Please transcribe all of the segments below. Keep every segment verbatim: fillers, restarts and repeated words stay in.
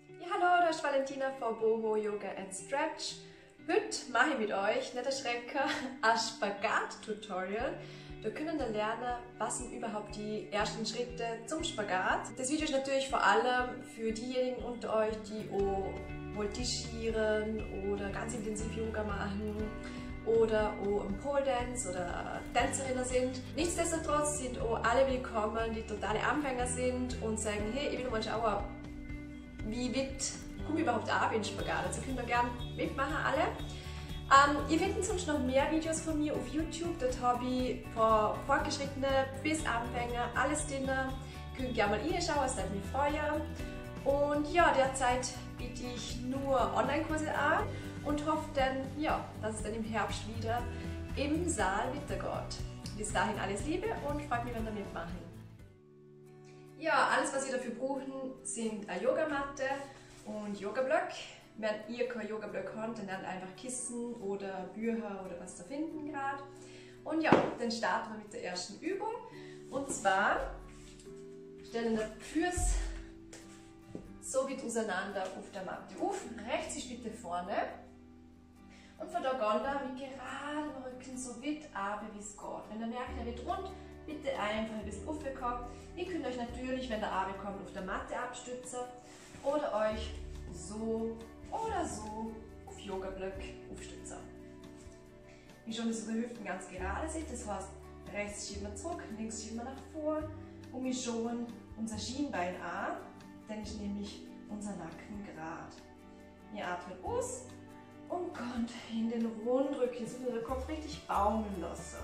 Ja, hallo, da ist Valentina von Boho Yoga and Stretch. Heute mache ich mit euch, nicht erschrecken, ein Spagat-Tutorial. Da können wir lernen, was sind überhaupt die ersten Schritte zum Spagat. Das Video ist natürlich vor allem für diejenigen unter euch, die auch voltigieren oder ganz intensiv Yoga machen oder auch im Pole Dance oder Tänzerinnen sind. Nichtsdestotrotz sind auch alle willkommen, die totale Anfänger sind und sagen, hey, ich will mal schauen, wie weit komme ich überhaupt an in Spagat. Also könnt ihr gerne mitmachen, alle. Ähm, ihr findet sonst noch mehr Videos von mir auf YouTube. Dort habe ich von Fortgeschrittenen bis Anfänger alles drin. Könnt gerne mal reinschauen, es würde mich freuen. Und ja, derzeit biete ich nur Online-Kurse an und hoffe dann, ja, dass es dann im Herbst wieder im Saal weitergeht. Bis dahin alles Liebe und freut mich, wenn ihr mitmacht. Ja, alles, was ihr dafür brauchen, sind eine Yogamatte und Yogablöcke. Wenn ihr kein Yogablöcke habt, dann lernt einfach Kissen oder Bücher oder was da finden gerade. Und ja, dann starten wir mit der ersten Übung. Und zwar stellen wir die Füße so weit auseinander auf der Matte auf. Rechts ist bitte vorne. Und von da gehen wir mit geradem Rücken so weit runter, wie es geht. Wenn ihr merkt, er wird rund, bitte einfach ein bisschen aufkommen. Ihr könnt euch natürlich, wenn der Arme kommt, auf der Matte abstützen oder euch so oder so auf Yogablöcke aufstützen. Wie schon, dass unsere Hüften ganz gerade sind, das heißt, rechts schieben wir zurück, links schieben wir nach vor und wir schauen unser Schienbein an, dann ist nämlich unser Nacken gerade. Wir atmen aus und kommt in den Rundrücken, jetzt müssen wir den Kopf richtig baumeln lassen.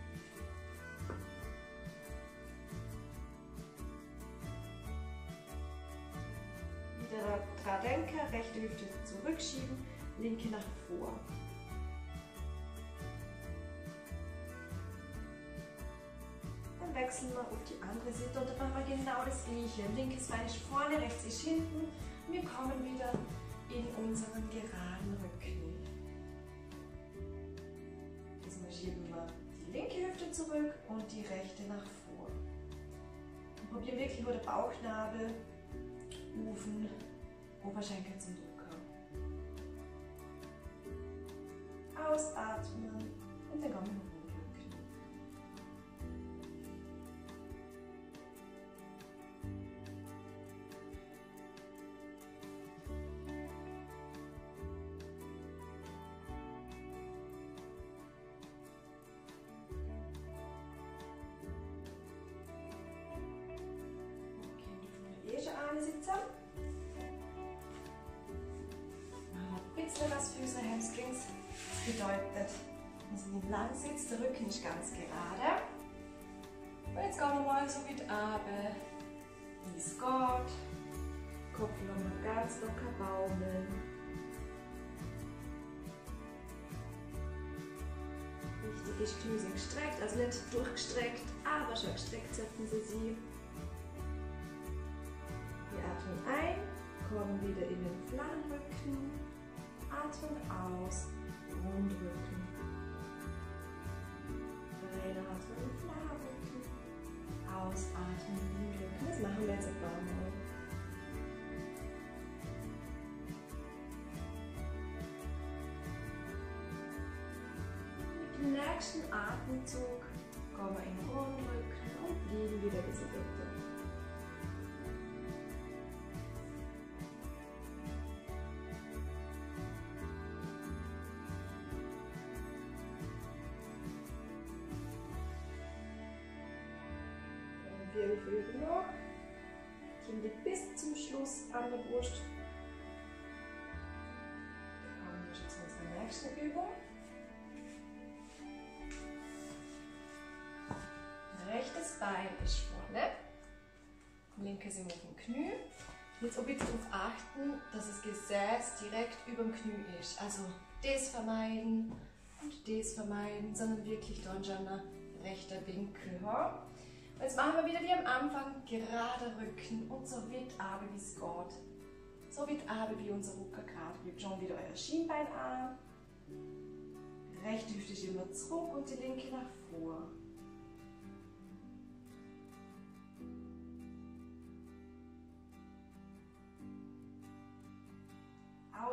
Wieder dran denken, rechte Hüfte zurückschieben, linke nach vor. Dann wechseln wir auf die andere Seite und dann machen wir genau das gleiche. Linkes Bein ist vorne, rechts ist hinten. Wir kommen wieder in unseren geraden Rücken. Diesmal schieben wir die linke Hüfte zurück und die rechte nach vor. Und probieren wirklich nur den Bauchnabel auf den Oberschenkel zum Drücken. Ausatmen und dann kommen wir in den Rücken. Sitzen. Machen wir ein bisschen was für unsere Hamstrings. Das bedeutet, wir sind lang sitzt, der Rücken ist ganz gerade. Und jetzt gehen wir mal so weit runter, wie es geht. Kopf noch ganz locker baumeln. Wichtig ist, Knie sind gestreckt, also nicht durchgestreckt, aber schon gestreckt sollten sie sein. Atmen ein, kommen wieder in den flachen Rücken, atmen aus, Rundrücken. Einatmen, flacher Rücken, ausatmen, Rundrücken. Das machen wir jetzt ein paar Mal. Mit dem nächsten Atemzug kommen wir in den Rundrücken und liegen wieder ein bisschen runter. Wirbelflügel noch, Knie bis zum Schluss an der Brust. Dann kommen wir schon zu unserer nächsten Übung. Rechtes Bein ist vorne, linkes im auf dem Knie. Jetzt auch bitte darauf achten, dass das Gesäß direkt über dem Knie ist. Also das vermeiden und das vermeiden, sondern wirklich da schon ein rechter Winkel haben. Jetzt machen wir wieder wie am Anfang, gerade Rücken und so weit runter, wie es geht. So weit runter, wie unser Rücken gerade bleibt. Schon wieder euer Schienbein an. Rechte Hüfte ist immer zurück und die linke nach vor.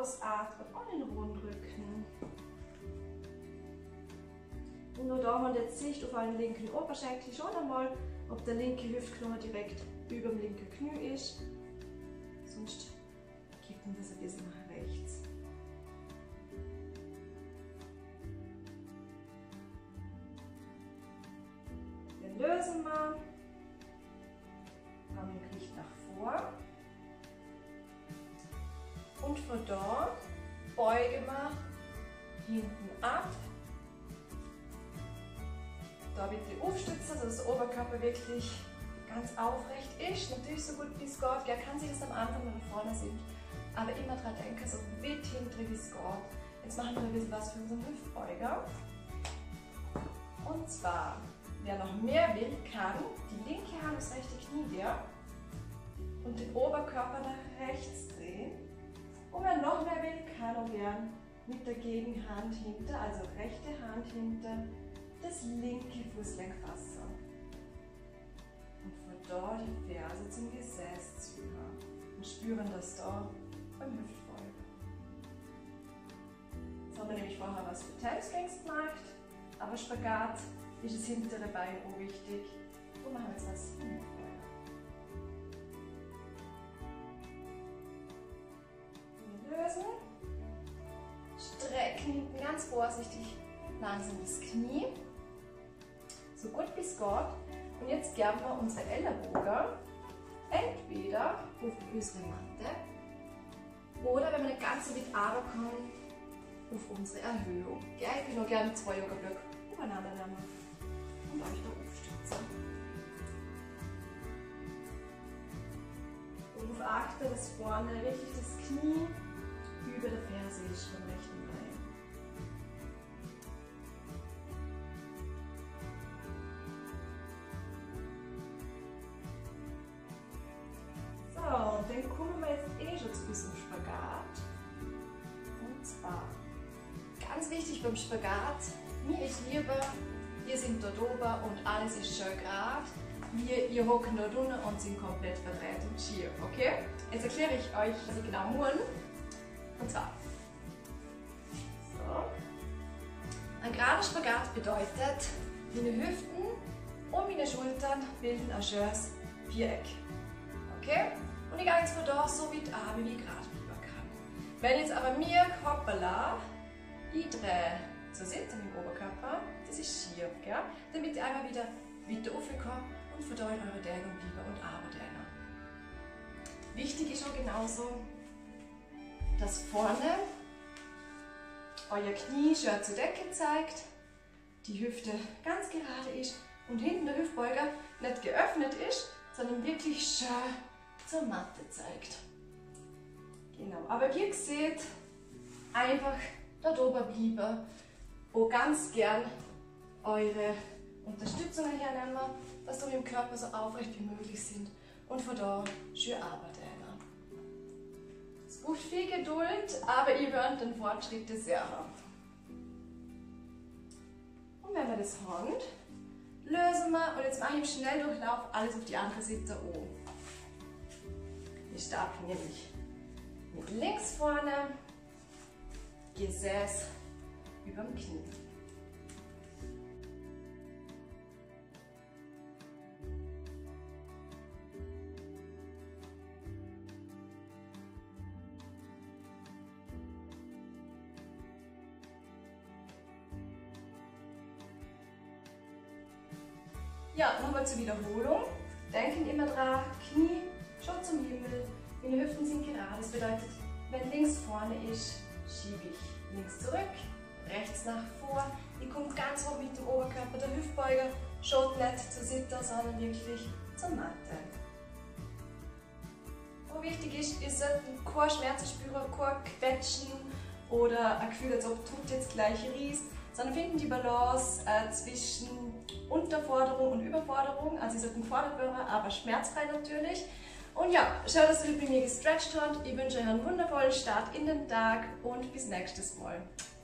ausatmen und den Rundrücken. Und nur da haben wir jetzt Sicht auf einen linken Oberschenkel. Schon einmal, ob der linke Hüftknochen direkt über dem linken Knie ist. Sonst kippen das ein bisschen nach rechts. Dann lösen wir. Arm Gewicht nach vor. Und von da beugen wir hinten ab. Da bitte aufstützen, dass der Oberkörper wirklich ganz aufrecht ist. Natürlich so gut wie es geht. Wer kann sich das am Anfang, wenn wir vorne sind, aber immer daran denken, so weit hinten wie es geht. Jetzt machen wir ein bisschen was für unseren Hüftbeuger. Und zwar, wer noch mehr will, kann die linke Hand das rechte Knie hier und den Oberkörper nach rechts drehen. Und wer noch mehr will, kann auch gern mit der Gegenhand hinter, also rechte Hand hinter, das linke Fußgelenk fassen. Und von da die Ferse zum Gesäß ziehen. Und spüren das da beim Hüftbeuger. Jetzt haben wir nämlich vorher was für Hamstrings gemacht, aber Spagat ist das hintere Bein auch wichtig. Und machen wir jetzt was für den Hüftbeuger. Lösen. Strecken hinten ganz vorsichtig langsam das Knie. So gut wie es geht. Und jetzt geben wir unsere Ellenbogen entweder auf unsere Matte oder, wenn wir nicht ganz so weit runterkommen, auf unsere Erhöhung. Ja, ich will noch gerne zwei Yoga-Blöcke übereinander nehmen und euch da aufstützen. Und auf achten, dass vorne richtig das Knie über der Ferse ist vom rechten Bein. So, und dann kommen wir jetzt eh schon zu diesem Spagat. Und zwar, ganz wichtig beim Spagat, mir ist lieber, ihr seid dort oben und alles ist schön gerade. Wir, ihr hocken dort unten und sind komplett verdreht und schief, okay? Jetzt erkläre ich euch, was ich genau muss. Und zwar, so. Ein gerader Spagat bedeutet, meine Hüften und meine Schultern bilden ein schönes Viereck. Okay? Und ich gehe jetzt von da so weit an, wie ich gerade bleiben kann. Wenn jetzt aber mir hoppala, ich drehe zur Seite mit dem Oberkörper, das ist schief, gell? Damit ihr einmal wieder weiter raufkommt und von da in eure Dehnung bleiben und Arbeiten. Wichtig ist auch genauso, dass vorne euer Knie schön zur Decke zeigt, die Hüfte ganz gerade ist und hinten der Hüftbeuger nicht geöffnet ist, sondern wirklich schön zur Matte zeigt. Genau, aber wie ihr seht, einfach dort oben bleiben und ganz gern eure Unterstützungen hernehmen, dass du im Körper so aufrecht wie möglich sind und von da schön arbeiten. Es braucht viel Geduld, aber ihr werdet den Fortschritt sehr haben. Und wenn wir das haben, lösen wir und jetzt mache ich im Schnelldurchlauf alles auf die andere Seite an. Wir starten nämlich mit links vorne, Gesäß über dem Knie. Ja, nochmal zur Wiederholung. Denken immer dran, Knie schon zum Himmel, meine Hüften sind gerade. Das bedeutet, wenn links vorne ist, schiebe ich links zurück, rechts nach vor. Ihr kommt ganz hoch mit dem Oberkörper, der Hüftbeuger schaut nicht zur Seite, sondern wirklich zur Matte. Was wichtig ist, ihr solltet keine Schmerzen spüren, kein Quetschen oder ein Gefühl, als ob tut jetzt gleich riest, sondern finden die Balance äh, zwischen Unterforderung und Überforderung. Also ihr sollten gefordert werden, aber schmerzfrei natürlich. Und ja, schaut, dass ihr bei mir gestretcht habt. Ich wünsche euch einen wundervollen Start in den Tag und bis nächstes Mal.